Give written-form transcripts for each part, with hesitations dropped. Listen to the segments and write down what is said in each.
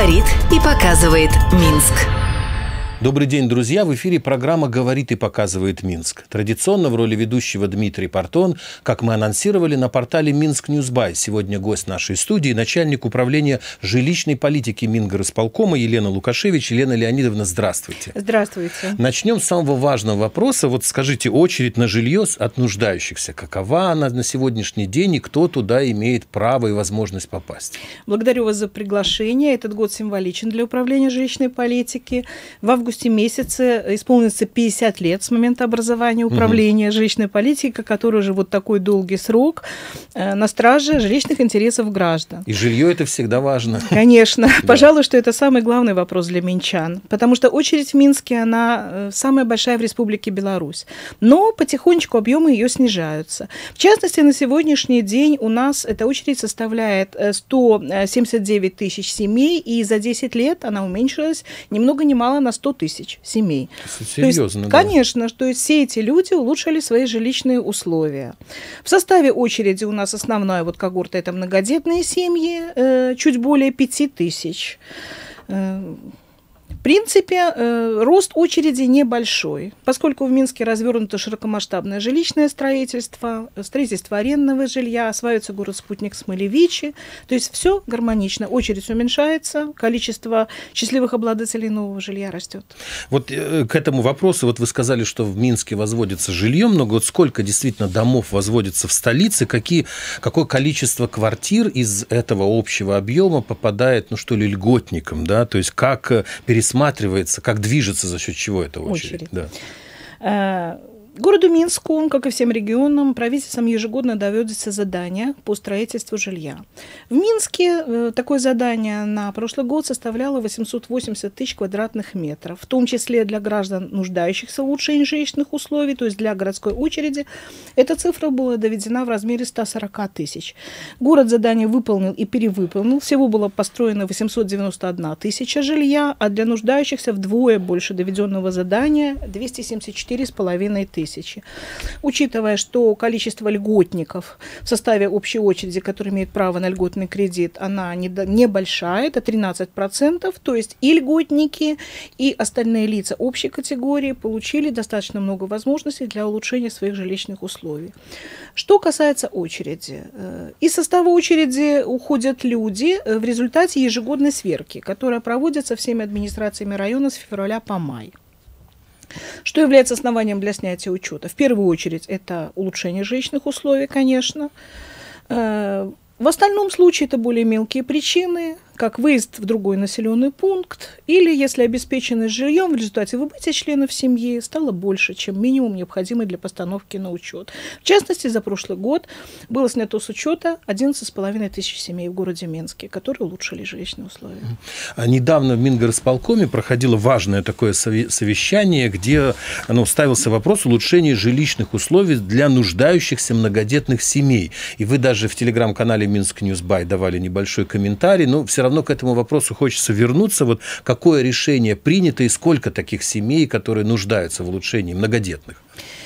Говорит и показывает Минск. Добрый день, друзья! В эфире программа «Говорит и показывает Минск». Традиционно в роли ведущего Дмитрий Портон, как мы анонсировали на портале Минск Ньюсбай. Сегодня гость нашей студии, начальник управления жилищной политики Мингорисполкома Елена Лукашевич. Елена Леонидовна, здравствуйте. Здравствуйте. Начнем с самого важного вопроса. Вот скажите, очередь на жилье от нуждающихся. Какова она на сегодняшний день и кто туда имеет право и возможность попасть? Благодарю вас за приглашение. Этот год символичен для управления жилищной политики. В августе месяце исполнится 50 лет с момента образования управления жилищной политикой, который уже вот такой долгий срок на страже жилищных интересов граждан. И жилье это всегда важно. Конечно. Да. Пожалуй, что это самый главный вопрос для минчан, потому что очередь в Минске, она самая большая в Республике Беларусь. Но потихонечку объемы ее снижаются. В частности, на сегодняшний день у нас эта очередь составляет 179 тысяч семей, и за 10 лет она уменьшилась ни много ни мало на 100 тысяч семей. Серьезно, да? Конечно, то есть все эти люди улучшили свои жилищные условия. В составе очереди у нас основная вот когорта – это многодетные семьи, чуть более 5 тысяч. В принципе, рост очереди небольшой, поскольку в Минске развернуто широкомасштабное жилищное строительство, строительство арендного жилья, осваивается город-спутник Смолевичи, то есть все гармонично. Очередь уменьшается, количество счастливых обладателей нового жилья растет. Вот к этому вопросу, вот вы сказали, что в Минске возводится жилье много, вот сколько действительно домов возводится в столице, какое количество квартир из этого общего объема попадает, льготникам, да, то есть как пересматривается, как движется, за счет чего эта очередь. Да. Городу Минску, как и всем регионам, правительством ежегодно доводится задание по строительству жилья. В Минске такое задание на прошлый год составляло 880 тысяч квадратных метров, в том числе для граждан, нуждающихся в улучшении жилищных условий, то есть для городской очереди. Эта цифра была доведена в размере 140 тысяч. Город задание выполнил и перевыполнил. Всего было построено 891 тысяча жилья, а для нуждающихся вдвое больше доведенного задания 274,5 тысячи. Учитывая, что количество льготников в составе общей очереди, которые имеют право на льготный кредит, она небольшая, это 13%, то есть и льготники, и остальные лица общей категории получили достаточно много возможностей для улучшения своих жилищных условий. Что касается очереди, из состава очереди уходят люди в результате ежегодной сверки, которая проводится всеми администрациями района с февраля по май. Что является основанием для снятия учета? В первую очередь это улучшение жилищных условий, конечно. В остальном случае это более мелкие причины, как выезд в другой населенный пункт, или если обеспеченность жильем в результате выбытия членов семьи стало больше, чем минимум необходимый для постановки на учет. В частности, за прошлый год было снято с учета 11,5 тысяч семей в городе Минске, которые улучшили жилищные условия. Недавно в Мингорисполкоме проходило важное такое совещание, где ставился вопрос улучшения жилищных условий для нуждающихся многодетных семей. И вы даже в телеграм-канале Минск Ньюсбай давали небольшой комментарий, но все равно к этому вопросу хочется вернуться. Вот какое решение принято и сколько таких семей, которые нуждаются в улучшении многодетных?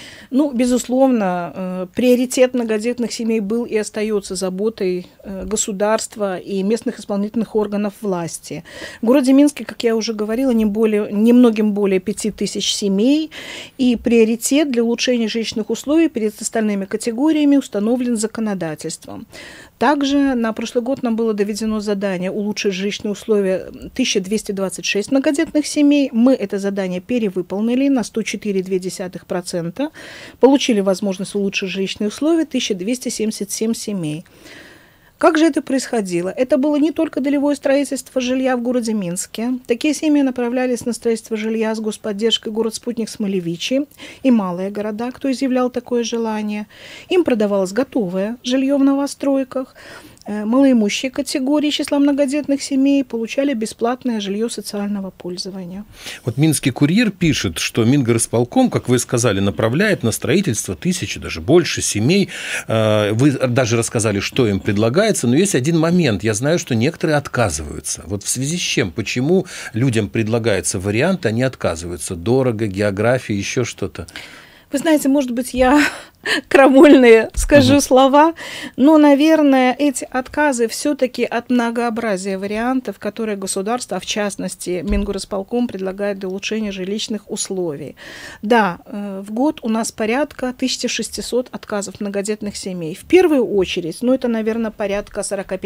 Безусловно, приоритет многодетных семей был и остается заботой государства и местных исполнительных органов власти. В городе Минске, как я уже говорила, немногим более 5 тысяч семей, и приоритет для улучшения жилищных условий перед остальными категориями установлен законодательством. Также на прошлый год нам было доведено задание улучшить жилищные условия 1226 многодетных семей. Мы это задание перевыполнили на 104,2%. Получили возможность улучшить жилищные условия 1277 семей. Как же это происходило? Это было не только долевое строительство жилья в городе Минске. Такие семьи направлялись на строительство жилья с господдержкой город-спутник Смолевичи и малые города, кто изъявлял такое желание. Им продавалось готовое жилье в новостройках. Малоимущие категории числа многодетных семей получали бесплатное жилье социального пользования. Вот Минский курьер пишет, что Мингорисполком, как вы сказали, направляет на строительство тысячи, даже больше семей. Вы даже рассказали, что им предлагается, но есть один момент. Я знаю, что некоторые отказываются. Вот в связи с чем? Почему людям предлагается вариант, они отказываются? Дорого, география, еще что-то? Вы знаете, может быть, я крамольные, скажу слова, но, наверное, эти отказы все-таки от многообразия вариантов, которые государство, а в частности Мингорисполком, предлагает для улучшения жилищных условий. Да, в год у нас порядка 1600 отказов многодетных семей. В первую очередь, ну это, наверное, порядка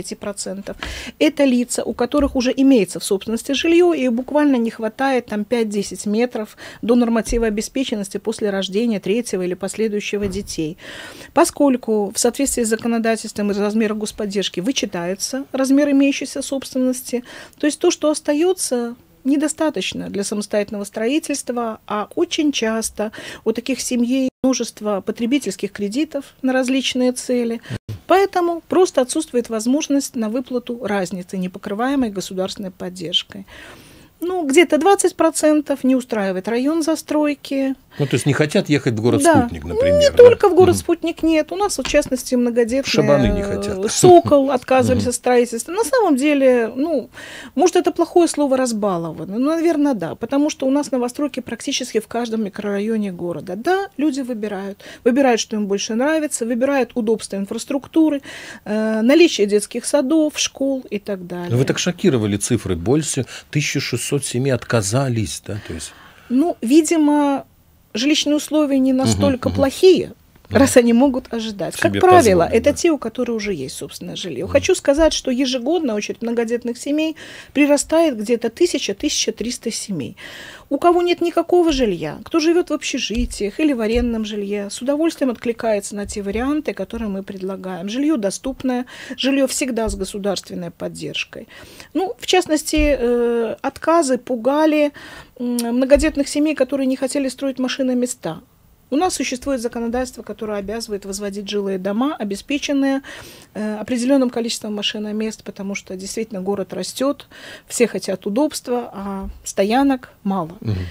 45%, это лица, у которых уже имеется в собственности жилье и буквально не хватает там 5-10 метров до норматива обеспеченности после рождения третьего или последующего детей. Поскольку в соответствии с законодательством из размера господдержки вычитается размер имеющейся собственности, то есть то, что остается, недостаточно для самостоятельного строительства, а очень часто у таких семей множество потребительских кредитов на различные цели. Поэтому просто отсутствует возможность на выплату разницы, не покрываемой государственной поддержкой. Ну, где-то 20% не устраивает район застройки. Ну, то есть не хотят ехать в город-спутник, например. Не только в город-спутник нет. У нас, в частности, многодетные Шабаны не хотят. Сокол отказывались от строительства. На самом деле, ну, может, это плохое слово разбаловано. Ну, наверное, да. Потому что у нас новостройки практически в каждом микрорайоне города. Да, люди выбирают. Выбирают, что им больше нравится. Выбирают удобство инфраструктуры, наличие детских садов, школ и так далее. Но вы так шокировали цифры. Больше 1600 семей отказались, да? То есть... Ну, видимо, жилищные условия не настолько плохие, раз они могут ожидать. Как правило, это те, у которых уже есть собственное жилье. Хочу сказать, что ежегодно очередь многодетных семей прирастает где-то 1000-1300 семей. У кого нет никакого жилья, кто живет в общежитиях или в арендном жилье, с удовольствием откликается на те варианты, которые мы предлагаем. Жилье доступное, жилье всегда с государственной поддержкой. Ну, в частности, отказы пугали многодетных семей, которые не хотели строить машиноместа. У нас существует законодательство, которое обязывает возводить жилые дома, обеспеченные определенным количеством машиномест, потому что действительно город растет, все хотят удобства, а стоянок мало.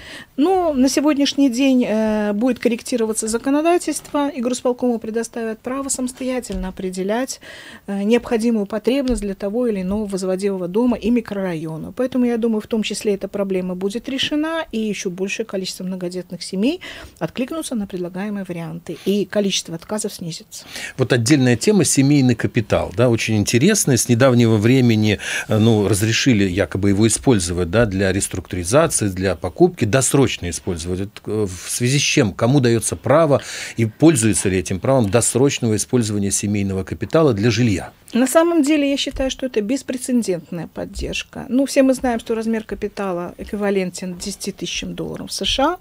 Но на сегодняшний день будет корректироваться законодательство, и горосполкому предоставят право самостоятельно определять необходимую потребность для того или иного возводимого дома и микрорайона. Поэтому, я думаю, в том числе эта проблема будет решена, и еще большее количество многодетных семей откликнутся на предлагаемые варианты, и количество отказов снизится. Вот отдельная тема — семейный капитал, да, очень интересная. С недавнего времени, ну, разрешили якобы его использовать, да, для реструктуризации, для покупки, досрочно использовать. В связи с чем, кому дается право и пользуется ли этим правом досрочного использования семейного капитала для жилья? На самом деле, я считаю, что это беспрецедентная поддержка. Ну, все мы знаем, что размер капитала эквивалентен 10 тысячам долларов США.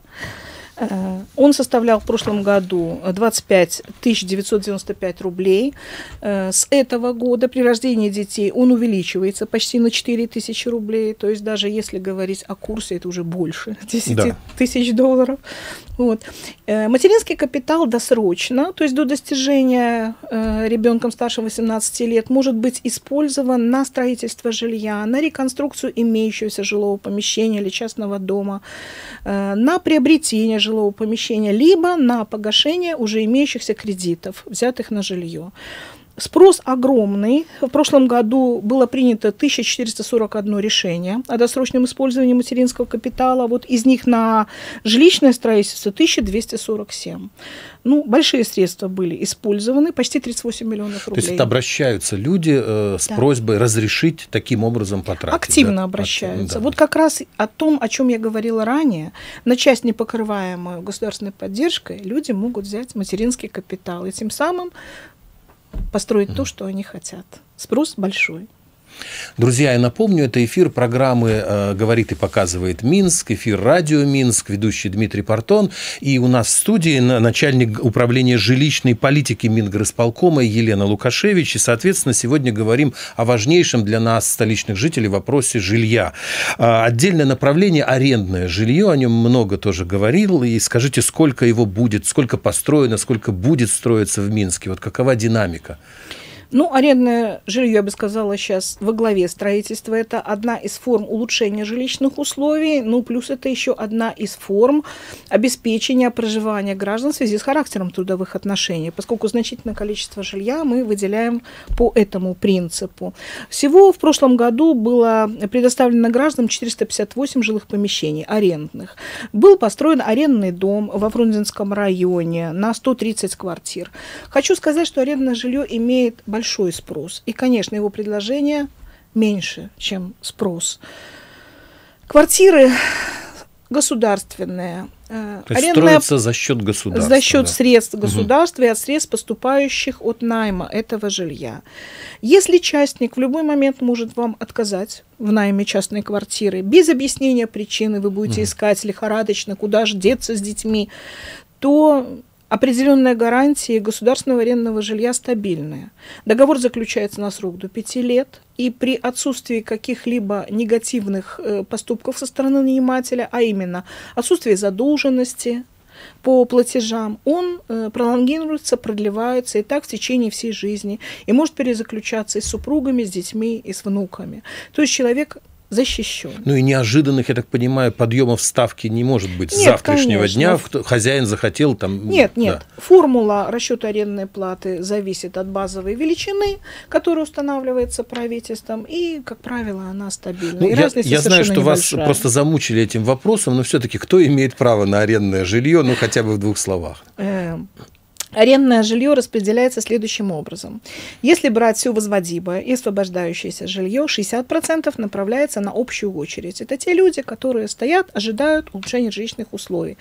Он составлял в прошлом году 25 995 рублей. С этого года при рождении детей он увеличивается почти на 4 тысячи рублей. То есть даже если говорить о курсе, это уже больше 10 тысяч долларов. Вот. Материнский капитал досрочно, то есть до достижения ребенком старше 18 лет, может быть использован на строительство жилья, на реконструкцию имеющегося жилого помещения или частного дома, на приобретение жилого помещения, либо на погашение уже имеющихся кредитов, взятых на жилье. Спрос огромный. В прошлом году было принято 1441 решение о досрочном использовании материнского капитала. Вот из них на жилищное строительство 1247. Ну, большие средства были использованы, почти 38 миллионов рублей. То есть это обращаются люди с просьбой разрешить таким образом потратить? Активно обращаются. Вот как раз о том, о чем я говорила ранее, на часть, не покрываемую государственной поддержкой, люди могут взять материнский капитал и тем самым построить то, что они хотят. Спрос большой. Друзья, я напомню, это эфир программы «Говорит и показывает Минск», эфир «Радио Минск», ведущий Дмитрий Портон. И у нас в студии начальник управления жилищной политики Мингорисполкома Елена Лукашевич. И, соответственно, сегодня говорим о важнейшем для нас, столичных жителей, вопросе жилья. Отдельное направление – арендное жилье. О нем много тоже говорил. И скажите, сколько его будет, сколько построено, сколько будет строиться в Минске? Вот какова динамика? Ну, арендное жилье, я бы сказала, сейчас во главе строительства. Это одна из форм улучшения жилищных условий, ну, плюс это еще одна из форм обеспечения проживания граждан в связи с характером трудовых отношений, поскольку значительное количество жилья мы выделяем по этому принципу. Всего в прошлом году было предоставлено гражданам 458 жилых помещений арендных. Был построен арендный дом во Фрунзенском районе на 130 квартир. Хочу сказать, что арендное жилье имеет большой спрос. И, конечно, его предложение меньше, чем спрос. Квартиры государственные. То есть строятся за счет государства. За счет средств государства и от средств, поступающих от найма этого жилья. Если частник в любой момент может вам отказать в найме частной квартиры, без объяснения причины, вы будете искать лихорадочно, куда же деться с детьми, то определенная гарантия государственного арендного жилья стабильная. Договор заключается на срок до 5 лет, и при отсутствии каких-либо негативных поступков со стороны нанимателя, а именно отсутствие задолженности по платежам, он пролонгируется, продлевается и так в течение всей жизни, и может перезаключаться и с супругами, с детьми, и с внуками. То есть человек защищен. Ну и неожиданных, я так понимаю, подъемов ставки не может быть с завтрашнего дня. Хозяин захотел там... Нет. Да. Формула расчета арендной платы зависит от базовой величины, которая устанавливается правительством, и, как правило, она стабильна. Ну, я знаю, что вас просто замучили этим вопросом, но все-таки кто имеет право на арендное жилье, ну хотя бы в 2 словах? Арендное жилье распределяется следующим образом. Если брать все возводимое и освобождающееся жилье, 60% направляется на общую очередь. Это те люди, которые стоят, ожидают улучшения жилищных условий.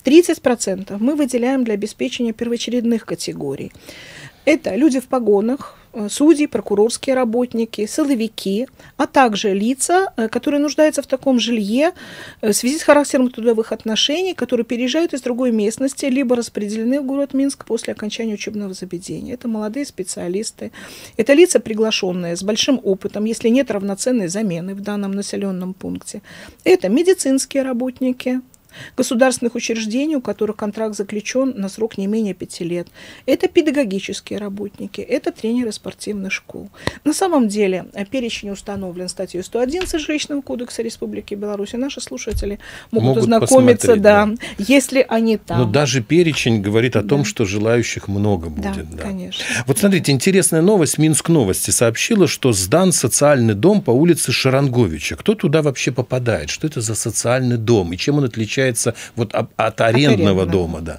30% мы выделяем для обеспечения первоочередных категорий. Это люди в погонах, судьи, прокурорские работники, силовики, а также лица, которые нуждаются в таком жилье в связи с характером трудовых отношений, которые переезжают из другой местности, либо распределены в город Минск после окончания учебного заведения. Это молодые специалисты, это лица, приглашенные с большим опытом, если нет равноценной замены в данном населенном пункте. Это медицинские работники государственных учреждений, у которых контракт заключен на срок не менее 5 лет. Это педагогические работники, это тренеры спортивных школ. На самом деле перечень установлен статьей 111 Жилищного кодекса Республики Беларусь. Наши слушатели могут ознакомиться, да, если они там. Но даже перечень говорит о том, что желающих много будет. Да, конечно. Вот смотрите, интересная новость. Минск Новости сообщила, что сдан социальный дом по улице Шаранговича. Кто туда вообще попадает? Что это за социальный дом? И чем он отличается вот от арендного дома, да.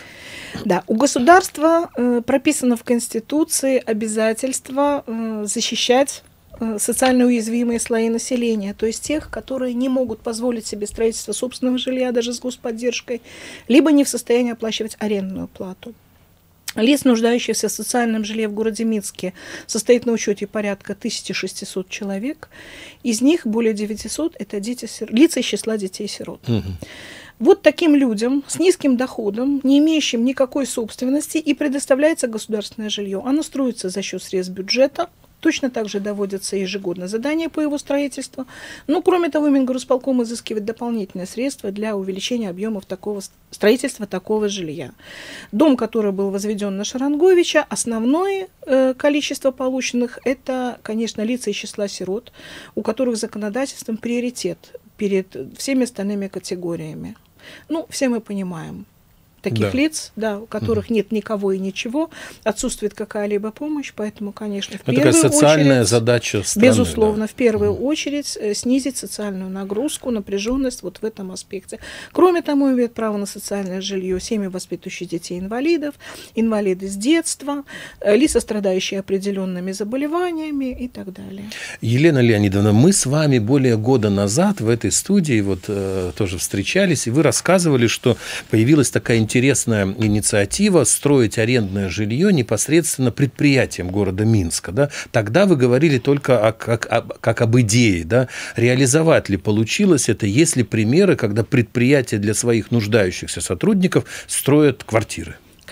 Да, у государства прописано в Конституции обязательство защищать социально уязвимые слои населения, то есть тех, которые не могут позволить себе строительство собственного жилья даже с господдержкой, либо не в состоянии оплачивать арендную плату. Лиц, нуждающихся в социальном жилье в городе Минске, состоит на учете порядка 1600 человек. Из них более 900 – это лица из числа детей-сирот. Вот таким людям с низким доходом, не имеющим никакой собственности, и предоставляется государственное жилье. Оно строится за счет средств бюджета. Точно так же доводятся ежегодно задания по его строительству. Но, кроме того, Мингорисполком изыскивает дополнительные средства для увеличения объемов строительства такого жилья. Дом, который был возведен на Шаранговича, основное количество полученных – это, конечно, лица из числа сирот, у которых законодательством приоритет перед всеми остальными категориями. Ну, все мы понимаем. Таких лиц, да, у которых нет никого и ничего, отсутствует какая-либо помощь, поэтому, конечно, в первую очередь... социальная задача страны. Безусловно, в первую очередь снизить социальную нагрузку, напряженность вот в этом аспекте. Кроме того, имеют право на социальное жилье семьи, воспитывающие детей-инвалидов, инвалиды с детства, лица, страдающие определенными заболеваниями и так далее. Елена Леонидовна, мы с вами более года назад в этой студии вот тоже встречались, и вы рассказывали, что появилась такая интересная инициатива строить арендное жилье непосредственно предприятиям города Минска. Да? Тогда вы говорили только как об идее. Да? Реализовать ли получилось это? Есть ли примеры, когда предприятия для своих нуждающихся сотрудников строят квартиры?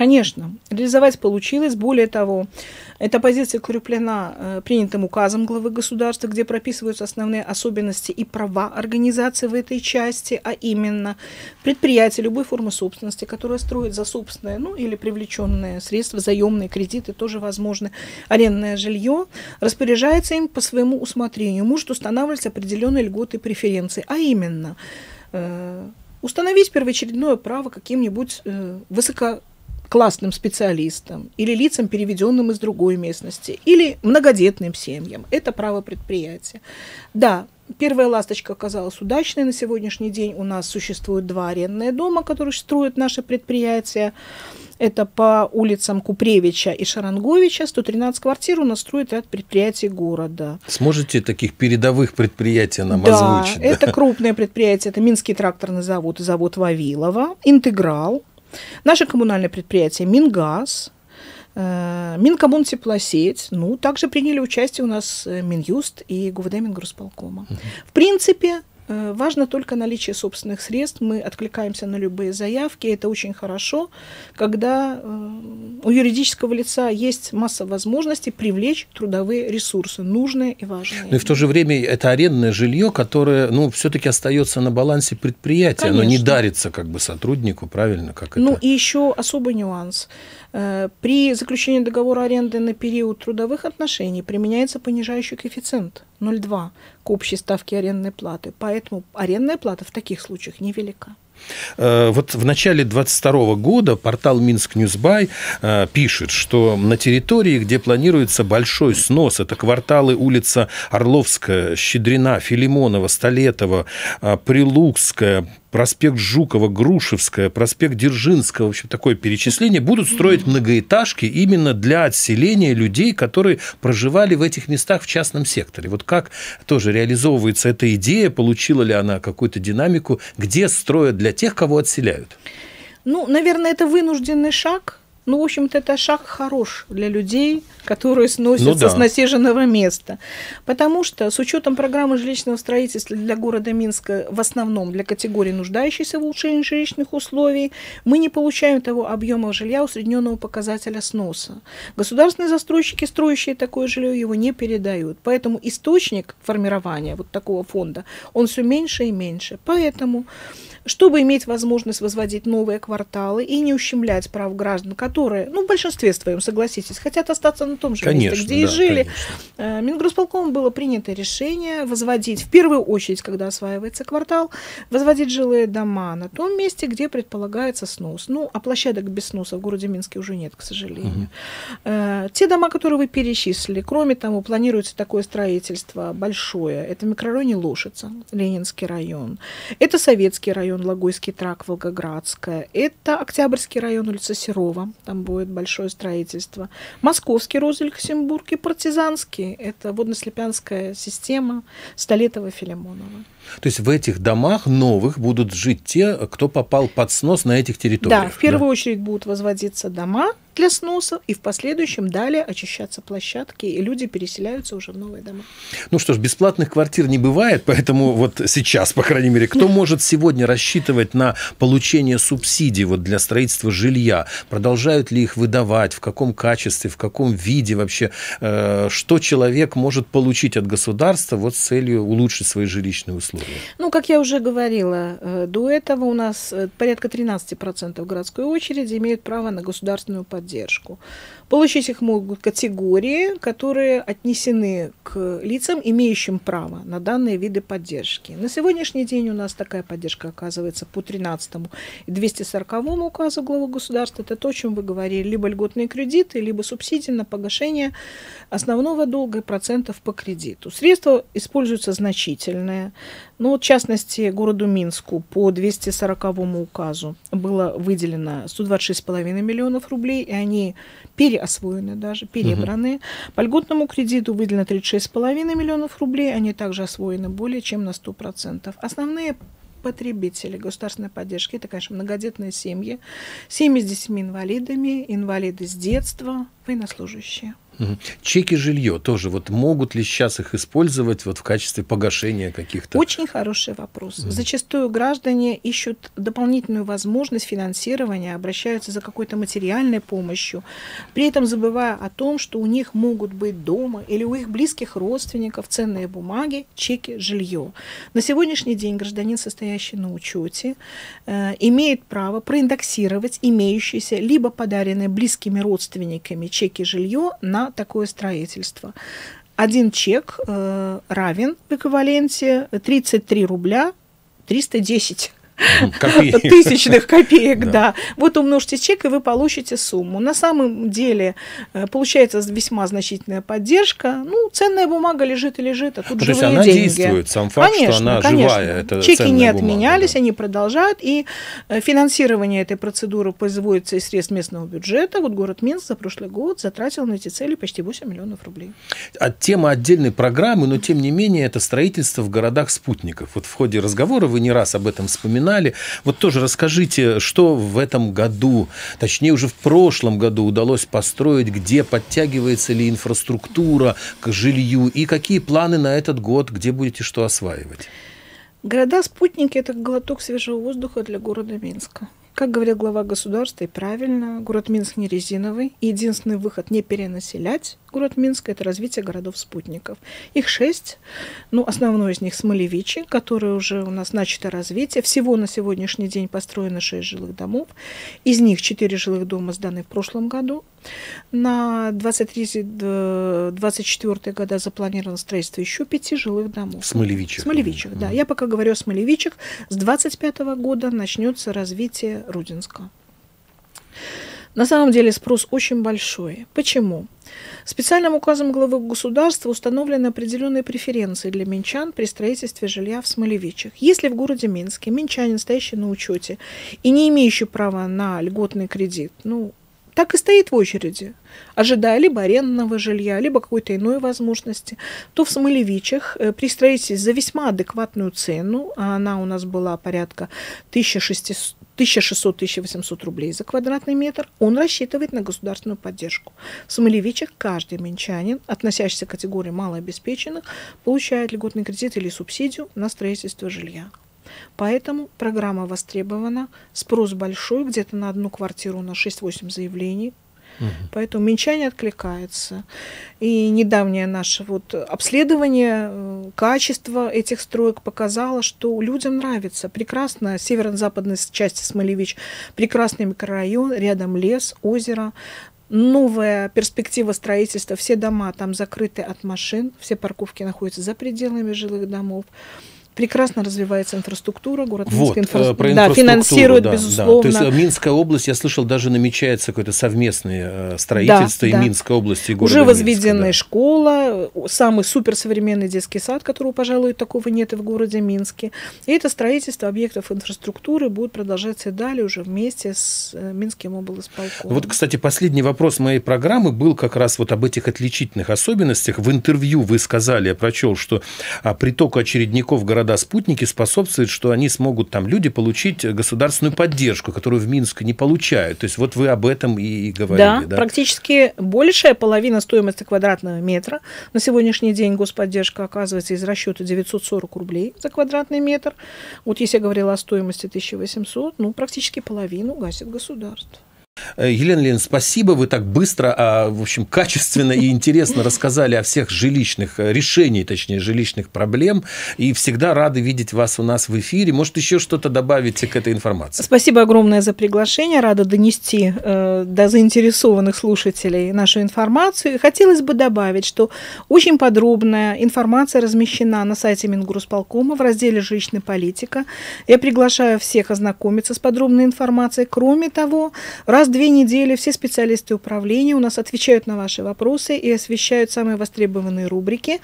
Конечно, реализовать получилось. Более того, эта позиция укреплена принятым указом главы государства, где прописываются основные особенности и права организации в этой части, а именно предприятие любой формы собственности, которое строит за собственное, ну или привлеченные средства, заемные кредиты, тоже возможно, арендное жилье, распоряжается им по своему усмотрению, может устанавливать определенные льготы и преференции, а именно установить первоочередное право каким-нибудь высококлассным специалистам или лицам, переведенным из другой местности, или многодетным семьям. Это право предприятия. Да, первая ласточка оказалась удачной. На сегодняшний день у нас существует 2 арендные дома, которые строят наши предприятия. Это по улицам Купревича и Шаранговича. 113 квартир у нас строит ряд предприятий города. Сможете таких передовых предприятий нам Да, озвучить? это крупные предприятия. Это Минский тракторный завод и завод Вавилова, Интеграл, наше коммунальное предприятие Мингаз, Минкоммунтеплосеть. Ну, также приняли участие у нас Минюст и ГУВД Мингорисполкома. В принципе, важно только наличие собственных средств. Мы откликаемся на любые заявки. Это очень хорошо, когда у юридического лица есть масса возможностей привлечь трудовые ресурсы, нужные и важные. Но и в то же время это арендное жилье, которое, ну, все-таки остается на балансе предприятия. Конечно. Оно не дарится как бы сотруднику, правильно? Как ну это? И еще особый нюанс. При заключении договора аренды на период трудовых отношений применяется понижающий коэффициент 0,2 к общей ставке арендной платы. Поэтому арендная плата в таких случаях невелика. Вот в начале 2022 года портал Минск Ньюсбай пишет, что на территории, где планируется большой снос, это кварталы улица Орловская, Щедрина, Филимонова, Столетова, Прилукская, проспект Жукова, Грушевская, проспект Дзержинского, в общем, такое перечисление, будут строить многоэтажки именно для отселения людей, которые проживали в этих местах в частном секторе. Вот как тоже реализовывается эта идея, получила ли она какую-то динамику, где строят для тех, кого отселяют? Ну, наверное, это вынужденный шаг. Ну, в общем-то, это шаг хорош для людей, которые сносятся с насиженного места. Потому что с учетом программы жилищного строительства для города Минска, в основном для категории нуждающейся в улучшении жилищных условий, мы не получаем того объема жилья усредненного показателя сноса. Государственные застройщики, строящие такое жилье, его не передают. Поэтому источник формирования вот такого фонда, он все меньше и меньше. Поэтому, чтобы иметь возможность возводить новые кварталы и не ущемлять прав граждан, которые, ну, в большинстве своем, согласитесь, хотят остаться на том же месте, где и жили. Мингорисполкомом было принято решение возводить, в первую очередь, когда осваивается квартал, возводить жилые дома на том месте, где предполагается снос. Ну, а площадок без сноса в городе Минске уже нет, к сожалению. Те дома, которые вы перечислили, кроме того, планируется такое строительство большое. Это в микрорайоне Лошица, Ленинский район. Это Советский район, Логойский тракт, Волгоградская. Это Октябрьский район, улица Серова. Там будет большое строительство. Московский Роза, Люксембург и Партизанский. Это водно-слепянская система Столетова-Филимонова. То есть в этих домах новых будут жить те, кто попал под снос на этих территориях? Да, в первую очередь будут возводиться дома для сноса, и в последующем далее очищаться площадки, и люди переселяются уже в новые дома. Ну что ж, бесплатных квартир не бывает, поэтому вот сейчас, по крайней мере, кто может сегодня рассчитывать на получение субсидий вот для строительства жилья? Продолжают ли их выдавать? В каком качестве, в каком виде вообще? Что человек может получить от государства вот с целью улучшить свои жилищные условия? Ну, как я уже говорила, до этого у нас порядка 13% городской очереди имеют право на государственную поддержку. Получить их могут категории, которые отнесены к лицам, имеющим право на данные виды поддержки. На сегодняшний день у нас такая поддержка оказывается по 13 и 240 указу главы государства. Это то, о чем вы говорили. Либо льготные кредиты, либо субсидии на погашение основного долга и процентов по кредиту. Средства используются значительные. Ну, вот, в частности, городу Минску по 240 указу было выделено 126,5 миллионов рублей, и они переосвоены даже, перебраны. По льготному кредиту выделено 36,5 миллионов рублей, они также освоены более чем на 100%. Основные потребители государственной поддержки — это, конечно, многодетные семьи, семьи с детьми-инвалидами, инвалиды с детства, военнослужащие. Чеки жилье тоже. Вот могут ли сейчас их использовать вот в качестве погашения каких-то? Очень хороший вопрос. Зачастую граждане ищут дополнительную возможность финансирования, обращаются за какой-то материальной помощью, при этом забывая о том, что у них могут быть дома или у их близких родственников ценные бумаги, чеки, жилье. На сегодняшний день гражданин, состоящий на учете, имеет право проиндексировать имеющиеся либо подаренные близкими родственниками чеки жилье на такое строительство. Один чек равен в эквиваленте 33 рубля 310 тысячных копеек, да. Вот умножьте чек, и вы получите сумму. На самом деле получается весьма значительная поддержка. Ну, ценная бумага лежит и лежит, а тут живые деньги. То есть она действует, сам факт, что она живая. Это чеки не отменялись, они продолжают, и финансирование этой процедуры производится из средств местного бюджета. Вот город Минск за прошлый год затратил на эти цели почти 8 миллионов рублей. Тема отдельной программы, но тем не менее это строительство в городах-спутников. Вот в ходе разговора вы не раз об этом вспоминали. Вот тоже расскажите, что в этом году, точнее уже в прошлом году удалось построить, где подтягивается ли инфраструктура к жилью и какие планы на этот год, где будете что осваивать? Города-спутники – это глоток свежего воздуха для города Минска. Как говорил глава государства, и правильно, город Минск не резиновый. Единственный выход не перенаселять город Минск – это развитие городов-спутников. Их 6. Ну, основной из них Смолевичи, который уже у нас начато развитие. Всего на сегодняшний день построено 6 жилых домов. Из них 4 жилых дома сданы в прошлом году. На 23-24 года запланировано строительство еще 5 жилых домов. В Смолевичах. В Смолевичах, да. Я пока говорю о Смолевичах. С 25 года начнется развитие Рудинска. На самом деле спрос очень большой. Почему? Специальным указом главы государства установлены определенные преференции для минчан при строительстве жилья в Смолевичах. Если в городе Минске минчанин, стоящий на учете и не имеющий права на льготный кредит, так и стоит в очереди, ожидая либо арендного жилья, либо какой-то иной возможности, то в Смолевичах при строительстве за весьма адекватную цену, а она у нас была порядка 1600-1800 рублей за квадратный метр, он рассчитывает на государственную поддержку. В Смолевичах каждый минчанин, относящийся к категории малообеспеченных, получает льготный кредит или субсидию на строительство жилья. Поэтому программа востребована, спрос большой, где-то на одну квартиру на 6-8 заявлений. Поэтому минчане откликаются. И недавнее наше обследование качества этих строек показало, что людям нравится. Прекрасно, северо-западной части Смолевич, прекрасный микрорайон, рядом лес, озеро. Новая перспектива строительства, все дома там закрыты от машин, все парковки находятся за пределами жилых домов. Прекрасно развивается инфраструктура, город Минск финансирует, безусловно. То есть Минская область, я слышал, даже намечается какое-то совместное строительство и Минской области, и города уже возведенная Минска, школа, самый суперсовременный детский сад, которого, пожалуй, такого нет и в городе Минске. И это строительство объектов инфраструктуры будет продолжаться и далее уже вместе с Минским облсполкомом. Вот, кстати, последний вопрос моей программы был как раз об этих отличительных особенностях. В интервью вы сказали, я прочел, что притоку очередников в города-спутники способствует, что они смогут люди получить государственную поддержку, которую в Минске не получают. То есть вот вы об этом и говорили. Да, практически большая половина стоимости квадратного метра. На сегодняшний день господдержка оказывается из расчета 940 рублей за квадратный метр. Вот если я говорила о стоимости 1800, практически половину гасит государство. Елена Леонидовна, спасибо. Вы так быстро, в общем, качественно и интересно рассказали о всех жилищных решениях, точнее, жилищных проблем. И всегда рады видеть вас у нас в эфире. Может, еще что-то добавите к этой информации? Спасибо огромное за приглашение. Рада донести до заинтересованных слушателей нашу информацию. И хотелось бы добавить, что очень подробная информация размещена на сайте Мингорисполкома в разделе «Жилищная политика». Я приглашаю всех ознакомиться с подробной информацией. Кроме того, раз в 2 недели все специалисты управления у нас отвечают на ваши вопросы и освещают самые востребованные рубрики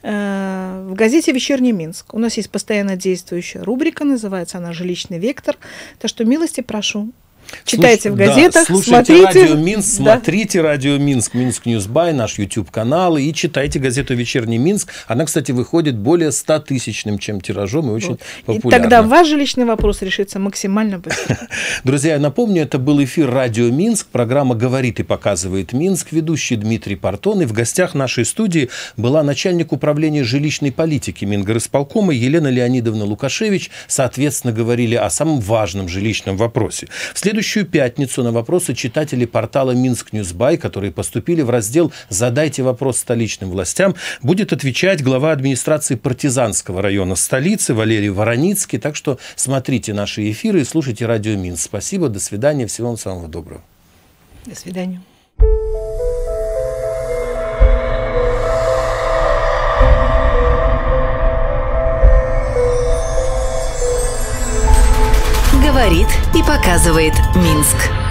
в газете «Вечерний Минск». У нас есть постоянно действующая рубрика, называется она «Жилищный вектор». Так что милости прошу. Читайте в газетах, слушайте смотрите. Радио Минск, смотрите Радио Минск, Минск Ньюсбай, наш YouTube-канал, и читайте газету «Вечерний Минск». Она, кстати, выходит более 100-тысячным, чем тиражом, и очень популярна. И тогда ваш жилищный вопрос решится максимально быстро. Друзья, я напомню, это был эфир «Радио Минск», программа «Говорит и показывает Минск», ведущий Дмитрий Портон, и в гостях нашей студии была начальник управления жилищной политики Мингорисполкома Елена Леонидовна Лукашевич. Соответственно, говорили о самом важном жилищном вопросе. В следующую пятницу на вопросы читателей портала Минск Ньюсбай, которые поступили в раздел «Задайте вопрос столичным властям», будет отвечать глава администрации Партизанского района столицы Валерий Вороницкий. Так что смотрите наши эфиры и слушайте Радио Минск. Спасибо, до свидания, всего вам самого доброго. До свидания. Говорит и показывает Минск.